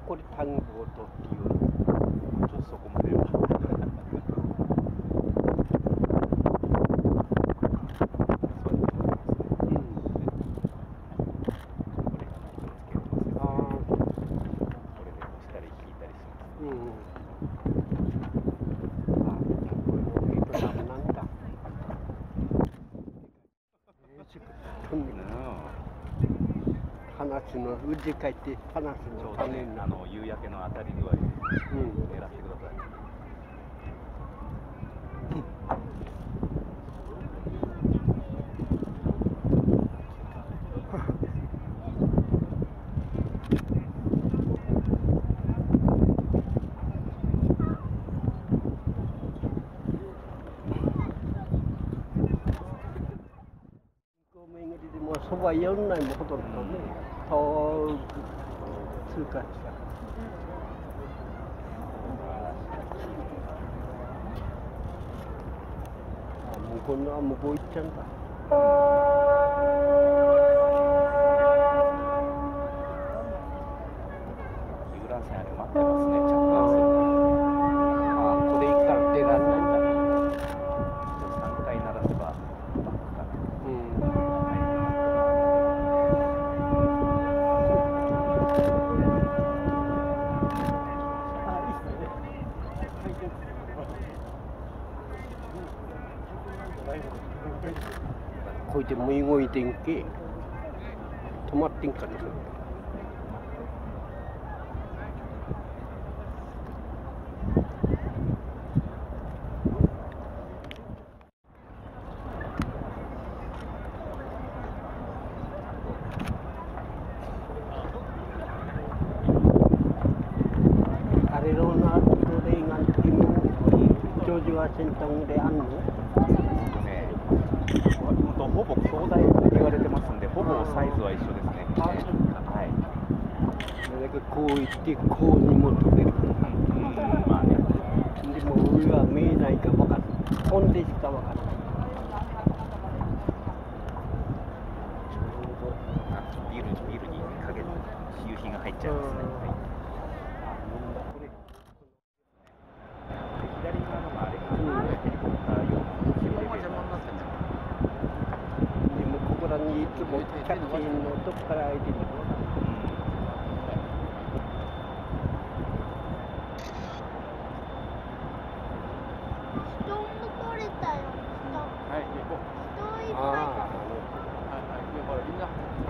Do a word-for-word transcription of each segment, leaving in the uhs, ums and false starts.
こり田んぼとっていう、 ちょっとそこまでは。 話の宇治書いて話のために、 あの夕焼けの当たり具合で狙ってください。 そばよんないもほとんどね、遠く通過した。あ、向こうのは向こう行っちゃうんだ。 遊覧船あれ待ってますね、着艦する。 あ、これ行ったら出られないんだ。 さんかい鳴らせばバックかな。 うん。こいでも動いてんけ、止まってんかな。あれのな、それがジョージ・ワシントンであんの？ ほぼ兄弟と言われてますんで、ほぼサイズは一緒ですね。はい。 それだけこう行ってこうにも飛べる。 うん、まあね。 でも上は見えないか分かんない。飛んでしか分かんない。 ビルビルにかけて夕日が入っちゃいますね。左側のがあれがヘリコプター用のシミュレーターなんですね。 ここらにいつもキャプテンのどこから開いてるの？ 人も取れたよ。 はい、行こう。 人いっぱい。 はいはい、ほらみんな。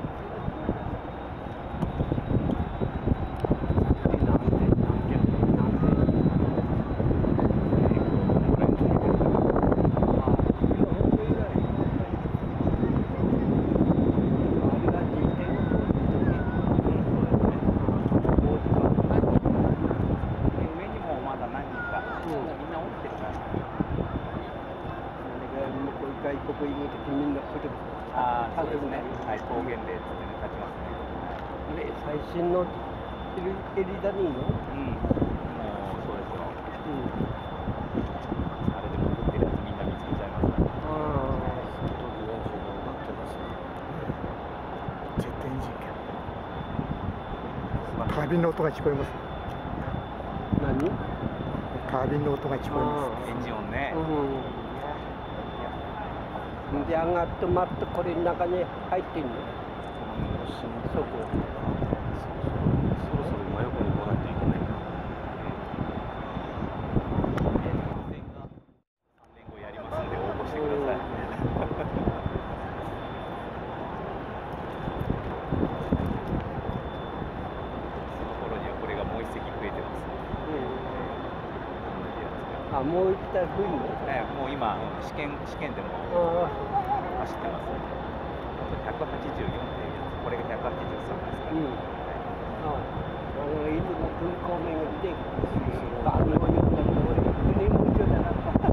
ああ、そうですね。はい、高原で全然立ちますね。 で、最新のエリエリダニーの？うん、もうそうですよ。 うん。 あれでも売ってるやつみんな見つけちゃいますから。ああ、外にやつが待ってますね。ジェットエンジンカービンの音が聞こえます。 何？ カービンの音が聞こえます。 エンジン音ね。 うん。で、上がって待ってこれの中に入ってんの？そこ。 そろそろ真横に来ないといけないな。さんねんごやりますんで応募してください。その頃にはこれがもう一隻増えてます。 あ、もう一体増えるの？ ええ、もう今試験試験でも走ってます。ひゃくはちじゅうよんっていうやつ、これがひゃくはちじゅうさんですから。うん。 ああ、いつも空港巡りで、あの言ったとおり、船も一緒だな。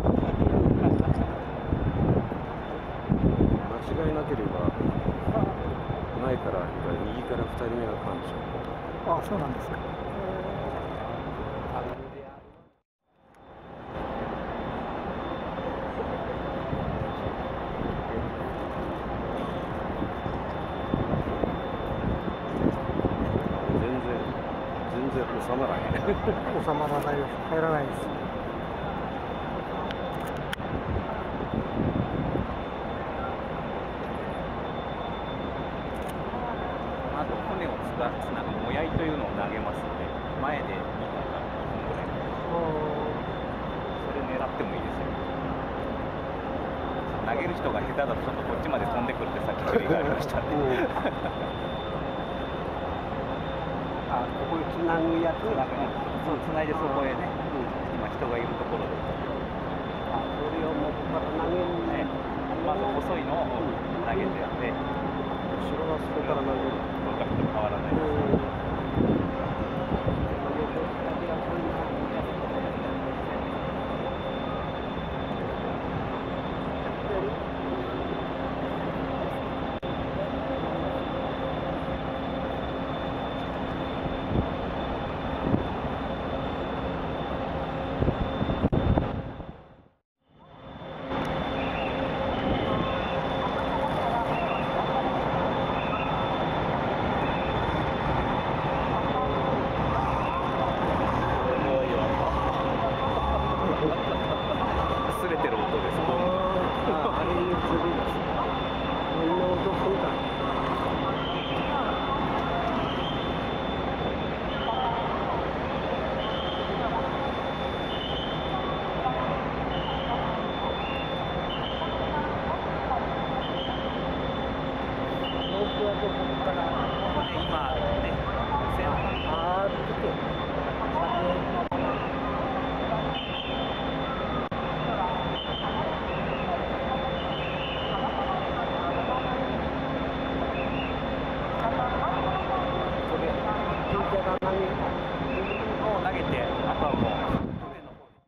間違いなければ前から右からふたりめが艦長。ああ、そうなんですか。全然収まらへん。 収まらないです。入らないです。 あと船をつかつなぐもやいというのを投げますので、前でにふんからにふんぐらい、それ狙ってもいいですよ。投げる人が下手だとちょっとこっちまで飛んでくるってさっき注意がありましたね。 あ、ここにつなぐやつ。 つなぐ、そうつないでそこへね、今人がいるところで、 あ、それをもうここから投げるね、まず細いのを投げてやって、 後ろがそこから投げる。 昔と変わらないです。擦れてる音です。 ああれにする。こんな音するか。僕はどこから今ね、先端あーっと来て。 を投げて、あとはもう船の方に。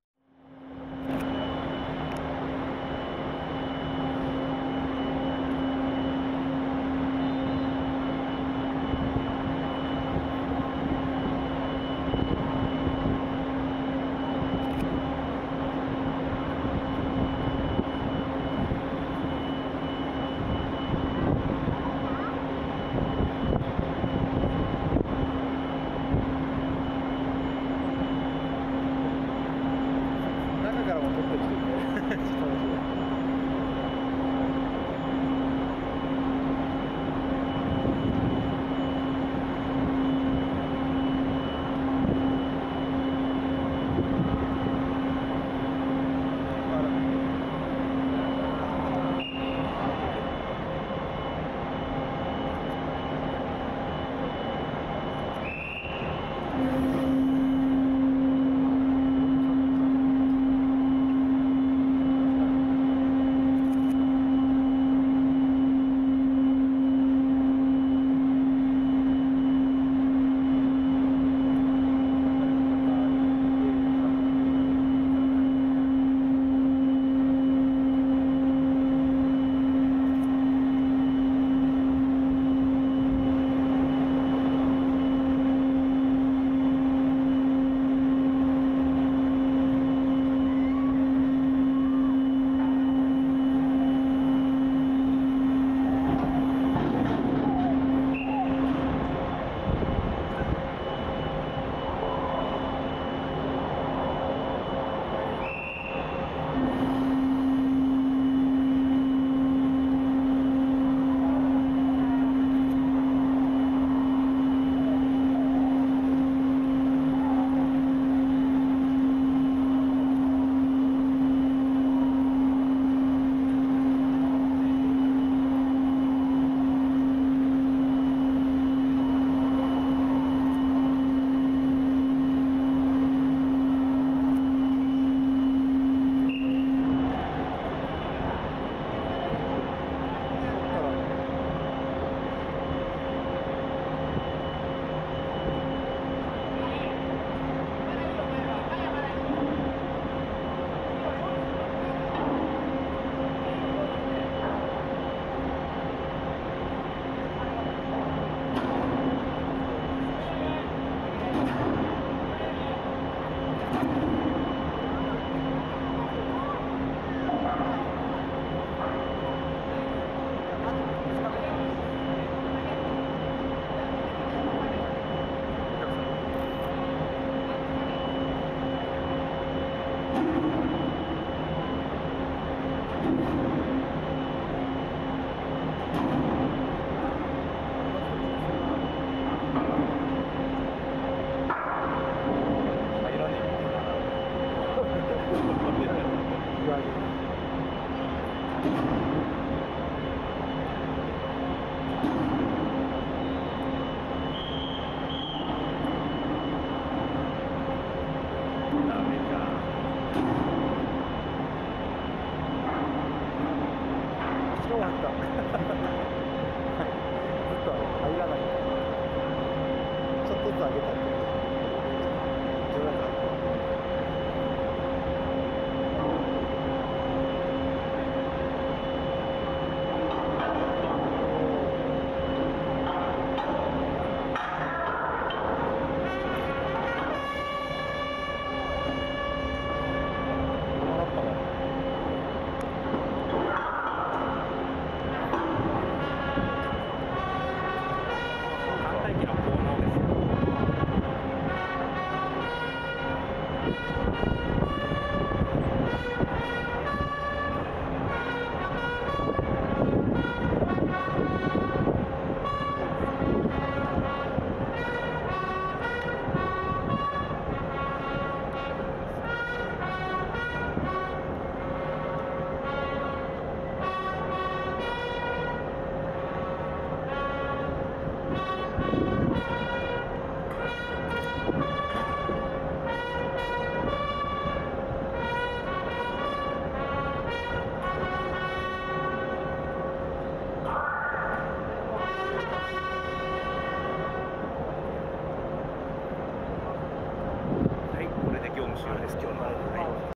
終了です今日の。はい